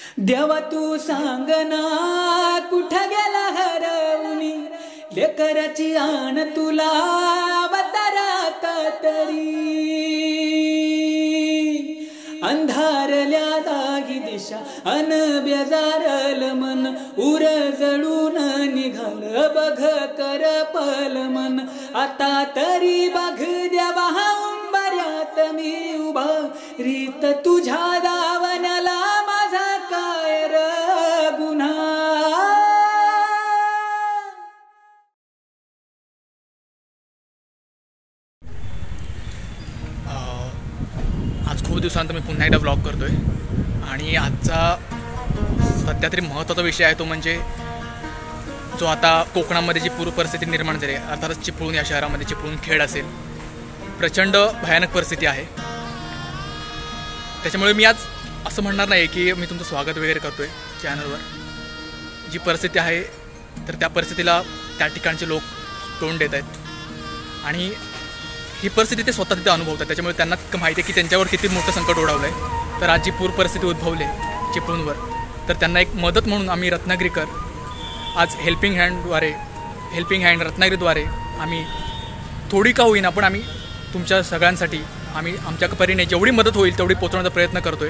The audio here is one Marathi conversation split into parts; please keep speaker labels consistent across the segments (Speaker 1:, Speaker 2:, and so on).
Speaker 1: देवा तू सांगना कुठं गेला हरवूनी लेकराची आण तुला अवतारात तरी अंधारल्या दागी दिशा अन बेजारल मन उर जळून निघाल बघ कर पल मन आता तरी बघ देवा उंबऱ्यात मी उभा रीत तुझ्या दावण्याला माझा काय र गुन्हा.
Speaker 2: आज खूप दिवसानंतर मी पुन्हा एकदा व्लॉग करतोय आणि आजचा सध्या तरी महत्त्वाचा विषय आहे तो म्हणजे जो आता कोकणामध्ये जी पूर परिस्थिती निर्माण झाली आहे, अर्थातच चिपळूण या शहरामध्ये चिपळूण खेड असेल, प्रचंड भयानक परिस्थिती आहे. त्याच्यामुळे मी आज असं म्हणणार नाही की मी तुमचं स्वागत वगैरे करतोय चॅनलवर. जी परिस्थिती आहे तर त्या परिस्थितीला त्या ठिकाणचे लोक तोंड देत आहेत आणि ही परिस्थिती ते स्वतः तिथे अनुभवतात. त्याच्यामुळे त्यांना तितकं माहिती आहे की त्यांच्यावर किती मोठं संकट ओढवलं आहे. तर आज जी पूर परिस्थिती उद्भवली चिपळूणवर तर त्यांना एक मदत म्हणून आम्ही रत्नागिरीकर आज हेल्पिंग हँड रत्नागिरीद्वारे आम्ही थोडी का होईना पण आम्ही तुमच्या सगळ्यांसाठी आम्ही आमच्या परीने जेवढी मदत होईल तेवढी पोचवण्याचा प्रयत्न करतोय.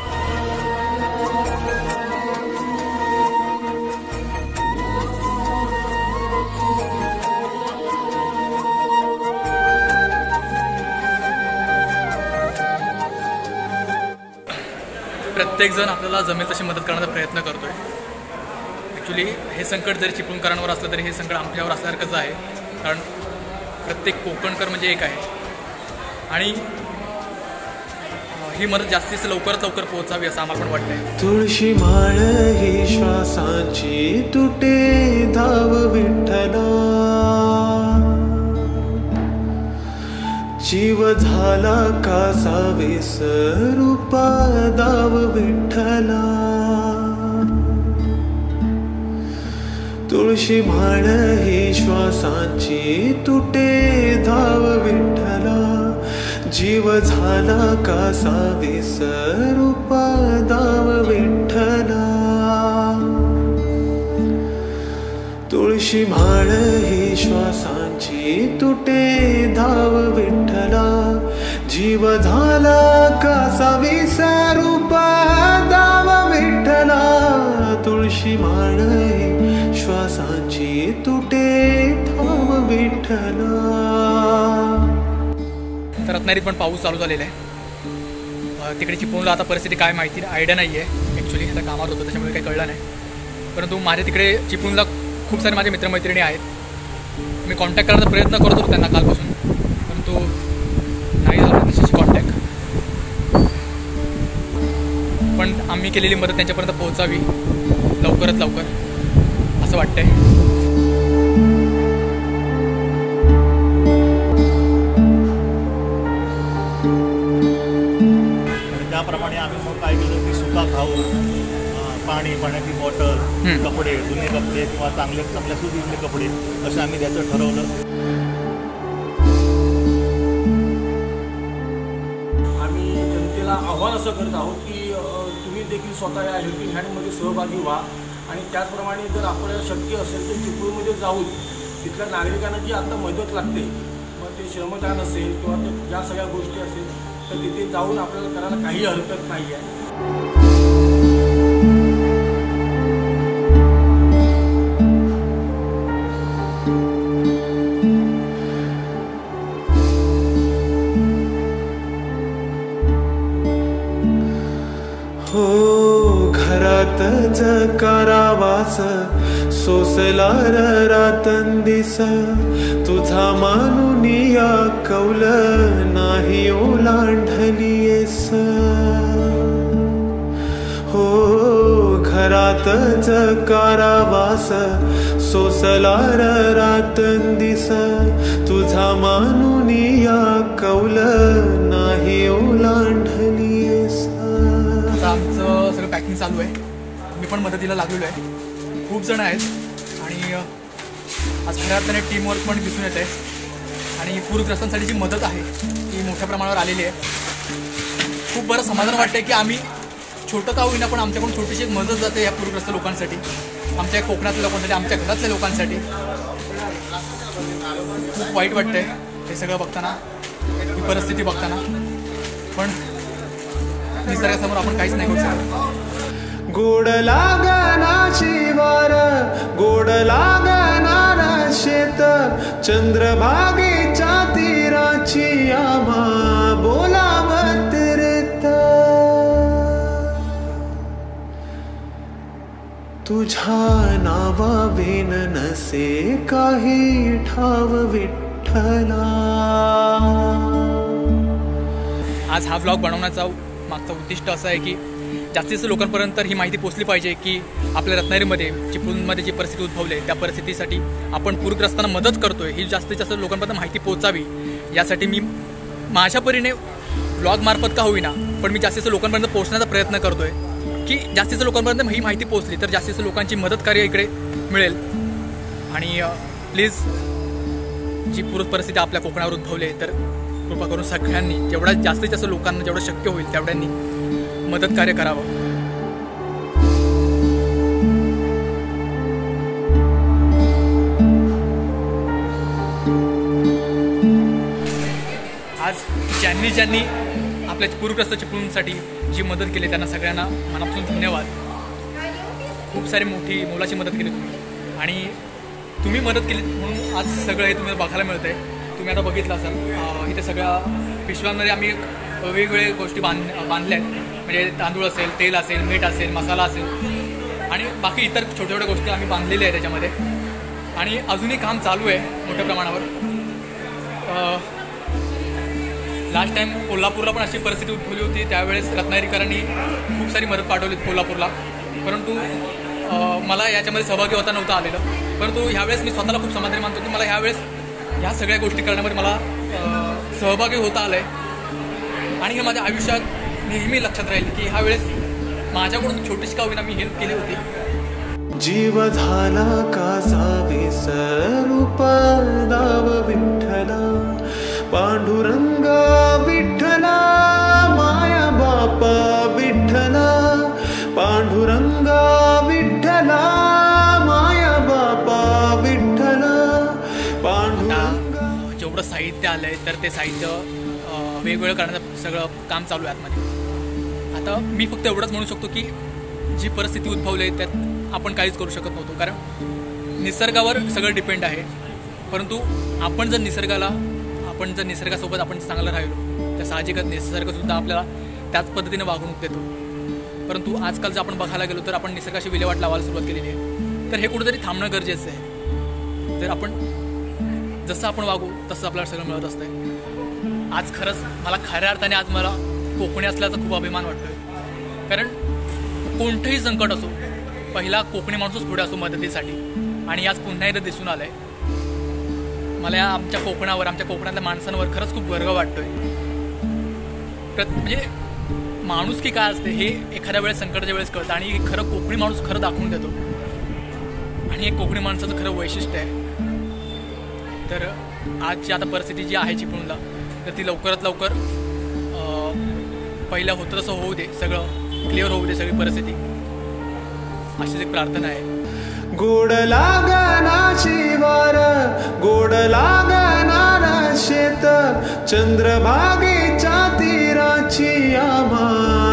Speaker 2: प्रत्येकजण आपल्याला जमेल तशी मदत करण्याचा प्रयत्न करतोय. ॲक्च्युली हे संकट जरी चिपळूणकरांवर असलं तरी हे संकट आमच्यावर असल्यासारखंच आहे, कारण प्रत्येक कोकणकर म्हणजे एक आहे आणि ही मदत जास्तीत लवकरात लवकर पोहोचावी असं आम्हाला पण वाटतंय.
Speaker 3: तुळशी माळ ही श्वासांची तुटे धाव विठ्ठला, जीव झाला कासा विसरूपा दाव विठ्ठला. तुळशी माळ ही श्वासांची तुटे धाव विठ्ठला, जीव झाला कासा विसरूपा दाव विठ्ठला. तुळशी माळ ही श्वासांची तुटे धाव विठ्ठला, जीव झाला कासा विसरूपा दाव विठ्ठला. तुळशी माळ ही श्वासांची तुटे धाव विठ्ठला.
Speaker 2: तर रत्नागिरीत पण पाऊस चालू झालेला आहे. तिकडे चिपळूणला आता परिस्थिती काय माहिती आयडिया नाही आहे. ॲक्च्युली आता कामात होतं त्याच्यामुळे काही कळलं नाही. परंतु माझ्या तिकडे चिपळूणला खूप सारे माझे मित्रमैत्रिणी आहेत. मी कॉन्टॅक्ट करण्याचा प्रयत्न करत होतो त्यांना कालपासून, परंतु नाही झाला त्यांच्याशी कॉन्टॅक्ट. पण आम्ही केलेली मदत त्यांच्यापर्यंत पोहोचावी लवकरात लवकर असं वाटतंय.
Speaker 4: त्याप्रमाणे आम्ही मग काय केलं की सुका खाऊ, पाण्याची बॉटल, कपडे, जुने कपडे किंवा चांगल्या सुधीतले कपडे असे आम्ही द्यायचं ठरवलं.
Speaker 5: आम्ही जनतेला आव्हान असं करत आहोत की तुम्ही देखील स्वतः या हेल्पिंग हँडमध्ये सहभागी व्हा आणि त्याचप्रमाणे जर आपल्याला शक्य असेल तर चिपळूणमध्ये जाऊन तिथल्या नागरिकांना जी आता मदत लागते, मग ते श्रमदान असेल किंवा ते ज्या सगळ्या गोष्टी असेल तर तिथे जाऊन आपल्याला करायला काही हरकत नाही आहे.
Speaker 3: हो घरातच करावास सोसला रातंदिस, तुझा मानून या कौल नाही ओलांढलीस. हो घरातच करावास सोसला रातंदिस, तुझा मानून या कौल नाही ओलांढलीस.
Speaker 2: आमचं सगळं पॅकिंग चालू आहे. मी पण मदतीला लागलेलो आहे. खूप जण आहेत आणि आज खऱ्या अर्थाने टीमवर्क पण दिसून येत आहे आणि पूरग्रस्तांसाठी जी मदत आहे ती मोठ्या प्रमाणावर आलेली आहे. खूप बरं समाधान वाटतं आहे की आम्ही छोटं का होईना पण आमच्याकडून छोटीशी एक मदत जाते या पूरग्रस्त लोकांसाठी, आमच्या कोकणातल्या लोकांसाठी, आमच्या घरातल्या लोकांसाठी. खूप वाईट वाटतंय हे सगळं बघताना, ही परिस्थिती बघताना, पण निसर्गासमोर आपण काहीच नाही करू शकत.
Speaker 3: गोड लागनाची वार, गोड लागणार शेत, चंद्रभागेच्या तीराची आम्हा बोलावत रीत. तुझ्या नावावेन नसे काही ठाव विठ्ठला.
Speaker 2: आज हा व्लॉग बनवण्याचा मागचं उद्दिष्ट असं आहे की जास्तीत जास्त लोकांपर्यंत ही माहिती पोचली पाहिजे की आपल्या रत्नागिरीमध्ये चिपळूणमध्ये जी परिस्थिती उद्भवली आहे त्या परिस्थितीसाठी आपण पूरग्रस्तांना मदत करतोय ही जास्तीत जास्त लोकांपर्यंत माहिती पोचावी. यासाठी मी माझ्या परीने व्लॉगमार्फत का होईना पण मी जास्तीत जास्त लोकांपर्यंत पोहोचण्याचा प्रयत्न करतोय की जास्तीत जास्त लोकांपर्यंत ही माहिती पोचली तर जास्तीत जास्त लोकांची मदत कार्य इकडे मिळेल. आणि प्लीज जी पूर परिस्थिती आपल्या कोकणावर उद्भवली आहे तर कृपा करून सगळ्यांनी जेवढा जास्तीत जास्त लोकांना जेवढं शक्य होईल तेवढ्यांनी मदत कार्य करावं. आज ज्यांनी आपल्या पूरग्रस्त चिपळूणसाठी जी मदत केली त्यांना सगळ्यांना मनापासून धन्यवाद. खूप सारी मोलाची मदत केली तुम्ही आणि तुम्ही मदत केली म्हणून आज सगळं हे तुम्हाला बघायला मिळतंय. तुम्ही आता बघितलं असाल इथे सगळ्या पिशव्यांमध्ये आम्ही वेगवेगळ्या गोष्टी बांधल्या आहेत. म्हणजे तांदूळ असेल, तेल असेल, मीठ असेल, मसाला असेल आणि बाकी इतर छोट्या छोट्या गोष्टी आम्ही बांधलेल्या आहेत त्याच्यामध्ये. आणि अजूनही काम चालू आहे मोठ्या प्रमाणावर. लास्ट टाईम कोल्हापूरला पण अशी परिस्थिती उद्भवली होती. त्यावेळेस रत्नागिरीकरांनी खूप सारी मदत पाठवली कोल्हापूरला, परंतु मला याच्यामध्ये सहभागी होता नव्हता आलेलं. परंतु ह्यावेळेस मी स्वतःला खूप समाधानी मानतो की मला ह्यावेळेस ह्या सगळ्या गोष्टी करण्यामध्ये मला सहभागी होता आलं आहे. आणि हे माझ्या आयुष्यात नेहमी लक्षात राहील की ह्या वेळेस माझ्याकडून छोटीशी का होईना मी हेल्प केली होती.
Speaker 3: जीव झाला काचा विसरूप दाव विठ्ठला, पांडुरंगा विठ्ठला, माया बापा विठ्ठला, पांडुरंगा विठ्ठला, माया बापा विठ्ठला, पांडुरंगा.
Speaker 2: जेवढं साहित्य आलंय तर ते साहित्य वेगवेगळं करण्याचं सगळं काम चालू आहे आतमध्ये. आता मी फक्त एवढंच म्हणू शकतो की जी परिस्थिती उद्भवली आहे त्यात आपण काहीच करू शकत नव्हतो, कारण निसर्गावर सगळं डिपेंड आहे. परंतु आपण जर निसर्गासोबत आपण चांगलं राहिलो तर साहजिकच निसर्गसुद्धा आपल्याला त्याच पद्धतीने वागणूक देतो. परंतु आजकाल जर आपण बघायला गेलो तर आपण निसर्गाशी विल्हेवाट लावायला सुरुवात केलेली आहे. तर हे कुठेतरी थांबणं गरजेचं आहे. जर आपण जसं आपण वागू तसं आपल्याला सगळं मिळत असतंय. आज खरंच मला खऱ्या अर्थाने आज मला कोकणी असल्याचा खूप अभिमान वाटतोय. कारण कोणतंही संकट असो पहिला कोकणी माणूसच पुढे असो मदतीसाठी. आणि आज पुन्हा एकदा दिसून आलंय मला आमच्या कोकणावर, आमच्या कोकणातल्या माणसांवर खरंच खूप गर्व वाटतोय. म्हणजे माणुसकी काय असते हे एखाद्या वेळेस संकटाच्या वेळेस कळतं आणि खरं कोकणी माणूस खरं दाखवून देतो. आणि हे कोकणी माणसाचं खरं वैशिष्ट्य आहे. तर आजची आता परिस्थिती जी आहे चिपळूणला तर ती लवकरात लवकर पहिलं होतं तसं होऊ दे, सगळं क्लिअर होऊ दे सगळी परिस्थिती, अशीच एक प्रार्थना आहे.
Speaker 3: गोड लागनाची वार, गोड लागणार शेत, चंद्रभागेच्या तीराची आम्हा